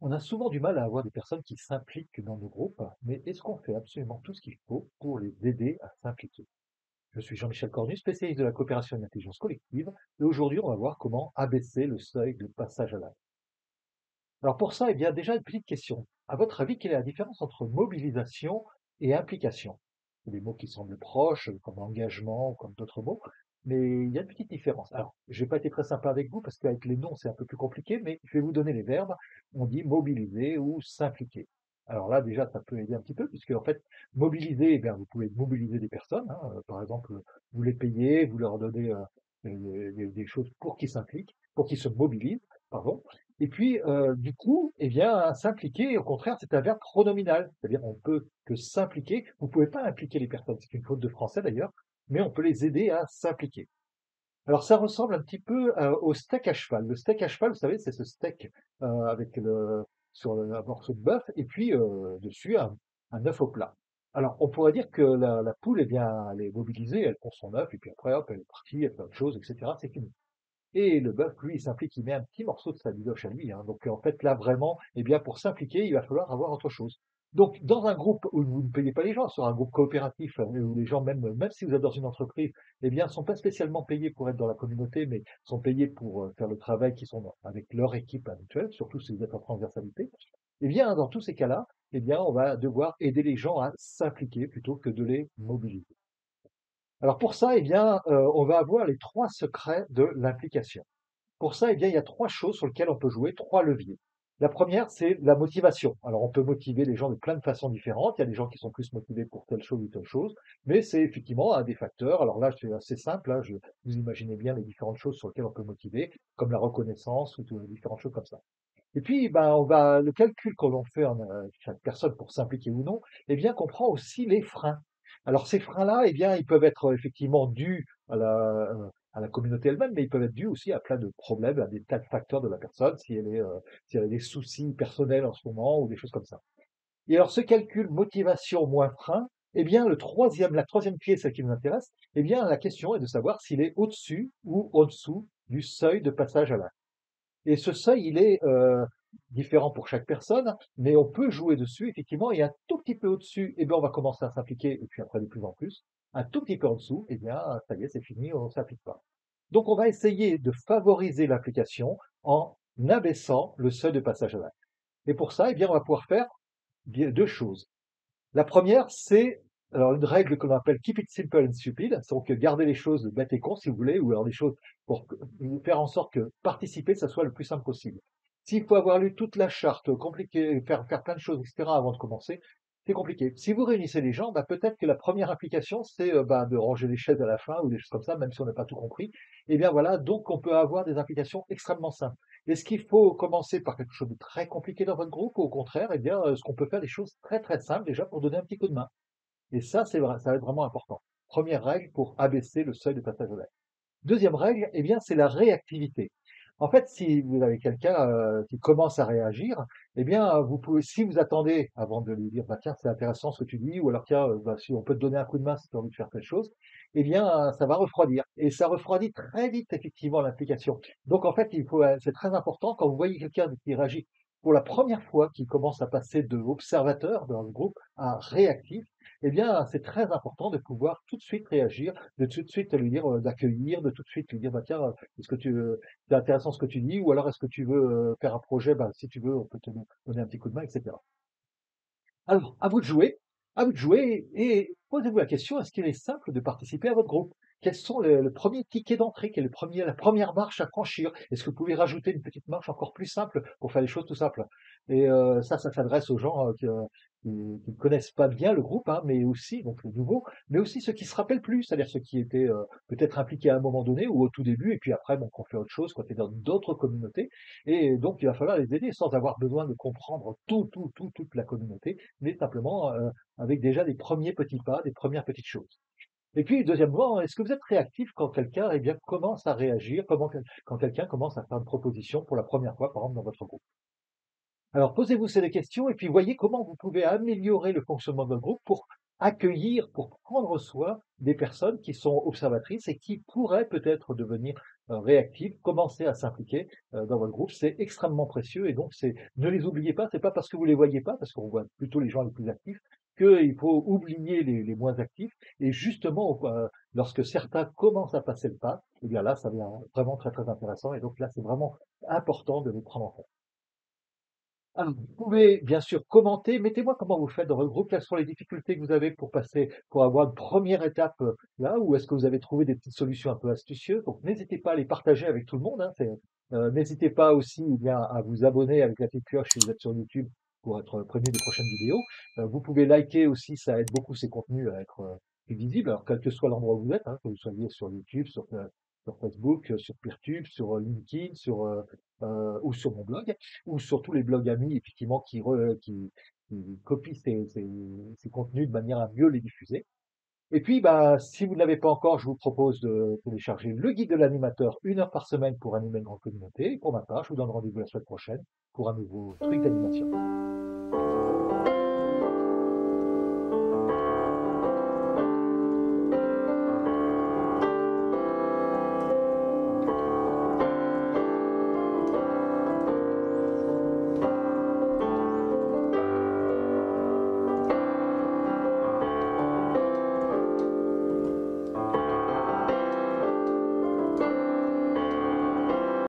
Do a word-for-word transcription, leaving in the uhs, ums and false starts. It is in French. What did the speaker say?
On a souvent du mal à avoir des personnes qui s'impliquent dans nos groupes, mais est-ce qu'on fait absolument tout ce qu'il faut pour les aider à s'impliquer? Je suis Jean-Michel Cornu, spécialiste de la coopération et de l'intelligence collective, et aujourd'hui on va voir comment abaisser le seuil de passage à l'acte. Alors pour ça, eh bien déjà une petite question. À votre avis, quelle est la différence entre mobilisation et implication? C'est des mots qui semblent proches, comme engagement ou comme d'autres mots, mais il y a une petite différence. Alors, je vais pas été très sympa avec vous parce qu'avec les noms, c'est un peu plus compliqué, mais je vais vous donner les verbes. On dit mobiliser ou s'impliquer. Alors là, déjà, ça peut aider un petit peu, puisque en fait, mobiliser, eh bien, vous pouvez mobiliser des personnes, hein. Euh, Par exemple, vous les payez, vous leur donnez euh, des, des- des choses pour qu'ils s'impliquent, pour qu'ils se mobilisent, pardon. Et puis, heu, du coup, eh bien, s'impliquer, au contraire, c'est un verbe pronominal. C'est-à-dire, on peut que s'impliquer. Vous pouvez pas impliquer les personnes, c'est une faute de français d'ailleurs, mais on peut les aider à s'impliquer. Alors ça ressemble un petit peu, heu, au steak à cheval. Le steak à cheval, vous savez, c'est ce steak, heu, avec le sur le un morceau de bœuf et puis, heu, dessus un un œuf au plat. Alors on pourrait dire que la la poule, eh bien, elle est mobilisée, elle pond son œuf et puis après hop, elle est partie, elle fait autre chose et cetera, c'est fini. Et le bœuf, lui, il s'implique, il met un petit morceau de sa bidoche à lui, hein. Donc, en fait, là, vraiment, eh bien, pour s'impliquer, il va falloir avoir autre chose. Donc, dans un groupe où vous ne payez pas les gens, sur un groupe coopératif, euh, où les gens, même, même si vous êtes dans une entreprise, eh bien, sont pas spécialement payés pour être dans la communauté, mais sont payés pour euh, faire le travail qui sont dans- avec leur équipe habituelle, surtout si vous êtes en transversalité. Eh bien, dans tous ces cas-là, eh bien, on va devoir aider les gens à s'impliquer plutôt que de les mobiliser. Alors pour ça, eh bien, heu, on va avoir les trois secrets de l'implication. Pour ça, eh bien, il y a trois choses sur lesquelles on peut jouer, trois leviers. La première, c'est la motivation. Alors, on peut motiver les gens de plein de façons différentes. Il y a des gens qui sont plus motivés pour telle chose ou telle chose, mais c'est effectivement un des facteurs. Alors là, c'est assez simple, hein, je vous imaginez bien les différentes choses sur lesquelles on peut motiver, comme la reconnaissance ou tout différentes choses comme ça. Et puis, ben, on va le calcul que l'on fait en, heu, chaque personne pour s'impliquer ou non, eh bien, comprend aussi les freins. Alors ces freins-là, eh bien, ils peuvent être euh, effectivement dus à la, heu, à la communauté elle-même, mais ils peuvent être dus aussi à plein de problèmes, à des tas de facteurs de la personne, si elle est, heu, si elle a des soucis personnels en ce moment ou des choses comme ça. Et alors ce calcul motivation moins frein, eh bien, le troisième, la troisième clé, celle qui nous intéresse, eh bien, la question est de savoir s'il est au-dessus ou au-dessous du seuil de passage à l'acte. Et ce seuil, il est euh, différent pour chaque personne, mais on peut jouer dessus, effectivement, et un tout petit peu au-dessus, eh bien, on va commencer à s'impliquer, et puis après de plus en plus. Un tout petit peu en dessous, eh bien, ça y est, c'est fini, on ne s'applique pas. Donc, on va essayer de favoriser l'application en abaissant le seuil de passage à l'acte. Et pour ça, eh bien, on va pouvoir faire bien deux choses. La première, c'est alors une règle que l'on appelle keep it simple and stupid, donc garder les choses bêtes et cons si vous voulez, ou alors des choses pour que- faire en sorte que participer, ça soit le plus simple possible. S'il faut avoir lu toute la charte, compliqué, faire, faire plein de choses, et cetera avant de commencer, c'est compliqué. Si vous réunissez les gens, bah, peut-être que la première application, c'est euh, bah, de ranger les chaises à la fin ou des choses comme ça, même si on n'a pas tout compris. Et bien voilà, donc on peut avoir des applications extrêmement simples. Est-ce qu'il faut commencer par quelque chose de très compliqué dans votre groupe ou au contraire, eh bien, est-ce qu'on peut faire des choses très très simples déjà pour donner un petit coup de main? Et ça, c'est vrai, ça va être vraiment important. Première règle pour abaisser le seuil de passage au l'acte. Deuxième règle, eh bien, c'est la réactivité. En fait, si vous avez quelqu'un euh, qui commence à réagir, eh bien, vous pouvez, si vous attendez avant de lui dire, bah, tiens, c'est intéressant ce que tu dis, ou alors, tiens, euh, bah, si on peut te donner un coup de main si tu as envie de faire telle chose, eh bien, euh, ça va refroidir. Et ça refroidit très vite, effectivement, l'implication. Donc, en fait, il faut, euh, c'est très important quand vous voyez quelqu'un qui réagit pour la première fois, qui commence à passer de observateur dans le groupe à réactif, eh bien, c'est très important de pouvoir tout de suite réagir, de tout de suite lui dire, heu, d'accueillir, de tout de suite lui dire: «Bah, tiens, heu, est-ce que tu, heu, c'est intéressant ce que tu dis ou alors est-ce que tu veux, heu, faire un projet? Bah, si tu veux, on peut te don donner un petit coup de main» et cetera. Alors, à vous de jouer, à vous de jouer et posez-vous la question, est-ce qu'il est simple de participer à votre groupe? Quels sont le le premier ticket d'entrée? Quelle est le premier la première marche à franchir? Est-ce que vous pouvez rajouter une petite marche encore plus simple pour faire les choses tout simples? Et heu, ça, ça s'adresse aux gens, heu, qui, heu, qui qui ne connaissent pas bien le groupe, hein, mais aussi donc les nouveaux, mais aussi ceux qui se rappellent plus, c'est-à-dire ceux qui étaient, heu, peut-être impliqués à un moment donné ou au tout début et puis après bon, qui ont fait autre chose, qui ont été dans d'autres communautés et donc il va falloir les aider sans avoir besoin de comprendre tout, tout, tout, toute la communauté, mais simplement euh, avec déjà des premiers petits pas, des premières petites choses. Et puis, deuxièmement, est-ce que vous êtes réactif quand quelqu'un eh bien, commence à réagir, comment, quand quelqu'un commence à faire une proposition pour la première fois, par exemple, dans votre groupe? Alors, posez-vous ces deux questions et puis voyez comment vous pouvez améliorer le fonctionnement de votre groupe pour accueillir, pour prendre soin des personnes qui sont observatrices et qui pourraient peut-être devenir euh, réactives, commencez à s'impliquer euh, dans votre groupe. C'est extrêmement précieux et donc c'est ne les oubliez pas. C'est pas parce que vous les voyez pas, parce qu'on voit plutôt les gens les plus actifs, qu'il faut oublier les, les moins actifs. Et justement, euh, lorsque certains commencent à passer le pas, eh bien là, ça devient vraiment très très intéressant. Et donc là, c'est vraiment important de les prendre en compte. Alors, vous pouvez bien sûr commenter. Mettez-moi comment vous faites dans votre groupe. Quelles sont les difficultés que vous avez pour passer, pour avoir une première étape euh, là, ou est-ce que vous avez trouvé des petites solutions un peu astucieuses? Donc, n'hésitez pas à les partager avec tout le monde, hein, c'est- euh, n'hésitez pas aussi eh bien, à vous abonner avec la petite cloche si vous êtes sur YouTube pour être premier des prochaines vidéos. Euh, vous pouvez liker aussi, ça aide beaucoup ces contenus à être euh, plus visibles. Alors, quel que soit l'endroit où vous êtes, hein, que vous soyez sur YouTube, sur, euh, sur Facebook, euh, sur Peertube, sur euh, LinkedIn, sur, euh, euh, ou sur mon blog ou sur tous les blogs amis, effectivement, qui, re- qui, qui copient ces, ces- ces contenus de manière à mieux les diffuser. Et puis, bah, si vous ne l'avez pas encore, je vous propose de télécharger le guide de l'animateur, une heure par semaine pour animer une grande communauté. Et pour ma part, je vous donne rendez-vous la semaine prochaine pour un nouveau truc d'animation.